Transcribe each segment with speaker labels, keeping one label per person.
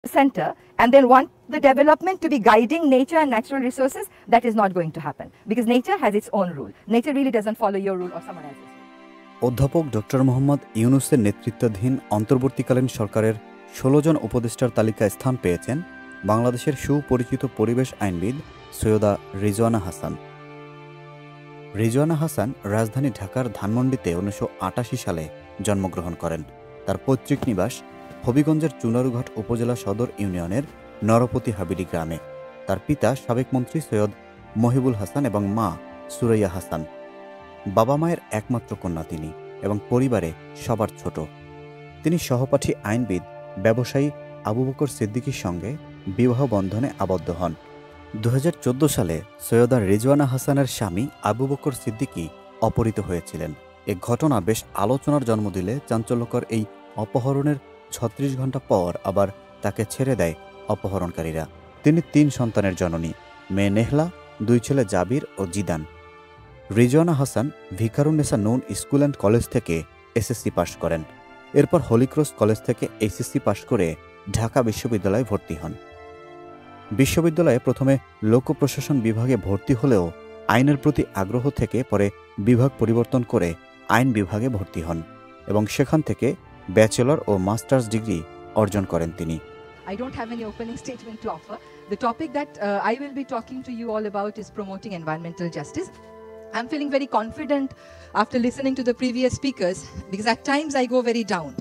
Speaker 1: center and then want the development to be guiding nature and natural resources, that is not going to happen because nature has its own rule. Nature really doesn't follow your rule or someone else's rule.
Speaker 2: অধ্যাপক doctor Mohammad ইউনূসের নেতৃত্বাধীন অন্তর্বর্তীকালীন সরকারের ১৬ জন উপদেষ্টার তালিকায় স্থান পেয়েছেন বাংলাদেশের সুপরিচিত পরিবেশ আইনবিদ সৈয়দা রিজওয়ানা হাসান। রিজওয়ানা হাসান রাজধানী ঢাকার ধানমন্ডিতে ১৯৮৮ সালে জন্মগ্রহণ করেন। তার পৈতৃক নিবাস হবিগঞ্জের চুনারুঘাট উপজেলা সদর ইউনিয়নের নরপতি হাবিলি গ্রামে। তার পিতা সাবেক মন্ত্রী সৈয়দ মহিবুল হাসান এবং মা সুরাইয়া হাসান। বাবা মায়ের একমাত্র কন্যা তিনি এবং পরিবারে সবার ছোট। তিনি সহপাঠী আইনবিদ ব্যবসায়ী আবু বকর সিদ্দিকীর সঙ্গে বিবাহ বন্ধনে আবদ্ধ হন। ২০১৪ সালে সৈয়দা রিজওয়ানা হাসানের স্বামী আবু বকর সিদ্দিকী অপহৃত হয়েছিলেন। এ ঘটনা বেশ আলোচনার জন্ম দিলে চাঞ্চল্যকর এই অপহরণের ৩৬ ঘণ্টা পর আবার তাকে ছেড়ে দেয় অপহরণকারীরা। তিনি ৩ সন্তানের জননী, মেয়ে নেহলা, 2 ছেলে জাবির ও Zidan. Rizwana Hasan Viqarunnisa Noon school and college থেকে এসএসসি পাশ করেন। এরপর হলিক্রস কলেজ থেকে এইচএসসি পাশ করে ঢাকা বিশ্ববিদ্যালয়ে ভর্তি হন। বিশ্ববিদ্যালয়ে প্রথমে লোক প্রশাসন বিভাগে ভর্তি হলেও আইনের প্রতি আগ্রহ থেকে পরে বিভাগ পরিবর্তন করে আইন বিভাগে ভর্তি হন এবং সেখান থেকে ব্যাচেলর ও মাস্টার্স ডিগ্রি অর্জন করেন তিনি।
Speaker 1: I don't have any opening statement to offer. The topic that I will be talking to you all about is promoting environmental justice. I'm feeling very confident after listening to the previous speakers because at times I go very down.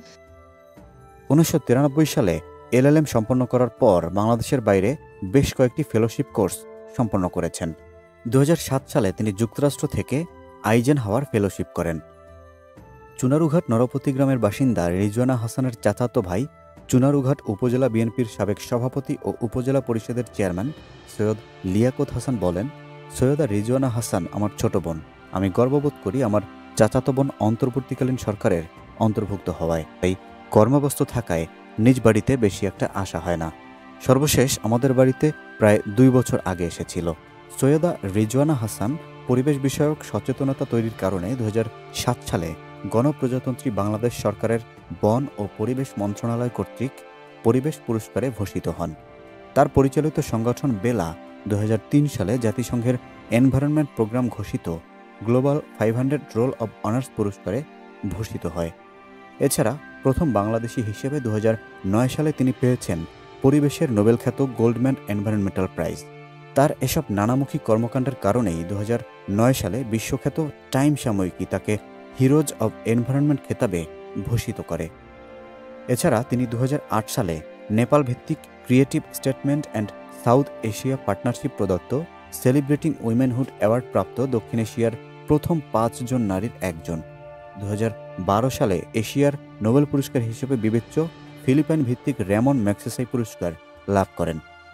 Speaker 2: ১৯৯৩ সালে LLM সম্পন্ন করার পর বাংলাদেশের বাইরে বেশ কয়েকটি fellowship course সম্পন্ন করেছেন। ২০০৭ সালে তিনি যুক্তরাষ্ট্র থেকে আইজেনহাওয়ার ফেলোশিপ করেন। চুনারুঘাট নরপতি গ্রামের বাসিন্দা রিজওয়ানা হাসানের চাচাতো ভাই চুনারুঘাট উপজেলা বিএনপির সাবেক সভাপতি ও উপজেলা পরিষদের চেয়ারম্যান সৈয়দ লিয়াকত হাসান বলেন, সৈয়দা রিজওয়ানা হাসান আমার ছোট বোন। আমি গর্ববোধ করি আমার চাচাতো বোন অন্তর্বর্তীকালীন সরকারের অন্তর্ভুক্ত হওয়ায়। তাই কর্মব্যস্ত থাকায় নিজ বাড়িতে বেশি একটা আসা হয় না। সর্বশেষ আমাদের বাড়িতে প্রায় 2 বছর আগে এসেছিল। সৈয়দা রিজওয়ানা হাসান পরিবেশ বিষয়ক সচেতনতা তৈরির কারণে ২০০৭ সালে গণপ্রজাতন্ত্রী বাংলাদেশ সরকারের বন ও পরিবেশ মন্ত্রণালয় কর্তৃক পরিবেশ পুরস্কারে ভূষিত হন। তার পরিচালিত সংগঠন বেলা ২০০৩ সালে জাতিসংঘের এনভায়রনমেন্ট প্রোগ্রাম ঘোষিত গ্লোবাল 500 রোল অব অনার্স পুরস্কারে ভূষিত হয়। এছাড়া প্রথম বাংলাদেশি হিসেবে ২০০৯ সালে তিনি পেয়েছেন পরিবেশের নোবেলখ্যাত গোল্ডম্যান এনভায়রনমেন্টাল প্রাইজ। তার এসব নানামুখী কর্মকাণ্ডের কারণেই ২০০৯ সালে বিশ্বখ্যাত টাইম সাময়িকী তাকে হিরোজ অব এনভায়রনমেন্ট খেতাবে ভূষিত করে। এছাড়া তিনি ২০০৮ সালে নেপাল ভিত্তিক creative statement and South Asia partnership প্রদত্ত সেলিব্রেটিং উইমেনহুড অ্যাওয়ার্ড প্রাপ্ত দক্ষিণ এশিয়ার প্রথম ৫ জন নারীর একজন। ২০১২ সালে এশিয়ার নোবেল পুরস্কার হিসেবে বিবেচ্য ফিলিপাইন ভিত্তিক র্যামন ম্যাগসেসাই পুরস্কার লাভ করেন।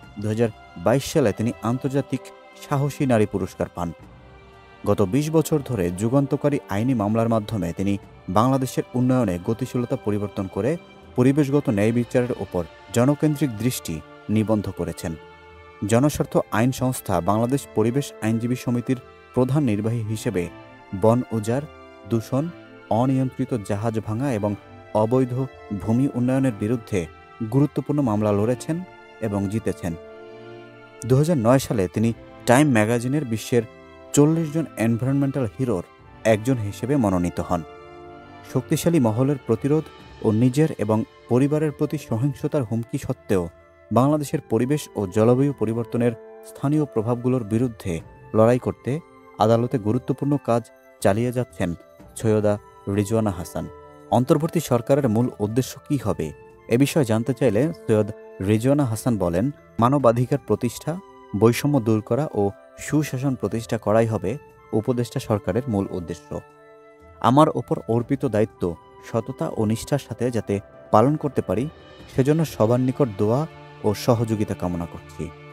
Speaker 2: ২০২২ সালে তিনি আন্তর্জাতিক সাহসী নারী পুরস্কার পান। গত ২০ বছর ধরে যুগান্তকারী আইনি মামলার মাধ্যমে তিনি বাংলাদেশের উন্নয়নে গতিশীলতা পরিবর্তন করে পরিবেশগত ন্যায় বিচারের ওপর জনকেন্দ্রিক দৃষ্টি নিবদ্ধ করেছেন। জনস্বার্থ আইন সংস্থা বাংলাদেশ পরিবেশ আইনজীবী সমিতির প্রধান নির্বাহী হিসেবে বন উজাড়, দূষণ, অনিয়ন্ত্রিত জাহাজ ভাঙা এবং অবৈধ ভূমি উন্নয়নের বিরুদ্ধে গুরুত্বপূর্ণ মামলা লড়েছেন এবং জিতেছেন। ২০০৯ সালে তিনি টাইম ম্যাগাজিনের বিশ্বের ৪০ জন এনভায়রনমেন্টাল হিরোর একজন হিসেবে মনোনীত হন। শক্তিশালী মহলের প্রতিরোধ ও নিজের এবং পরিবারের প্রতি সহিংসতার হুমকি সত্ত্বেও বাংলাদেশের পরিবেশ ও জলবায়ু পরিবর্তনের স্থানীয় প্রভাবগুলোর বিরুদ্ধে লড়াই করতে আদালতে গুরুত্বপূর্ণ কাজ চালিয়ে যাচ্ছেন সৈয়দা রিজওয়ানা হাসান। অন্তর্বর্তী সরকারের মূল উদ্দেশ্য কী হবে এ বিষয়ে জানতে চাইলে সৈয়দ রিজওয়ানা হাসান বলেন, মানবাধিকার প্রতিষ্ঠা, বৈষম্য দূর করা ও সুশাসন প্রতিষ্ঠা করাই হবে উপদেষ্টা সরকারের মূল উদ্দেশ্য। আমার ওপর অর্পিত দায়িত্ব সততা ও নিষ্ঠার সাথে যাতে পালন করতে পারি সেজন্য সবার নিকট দোয়া ও সহযোগিতা কামনা করছি।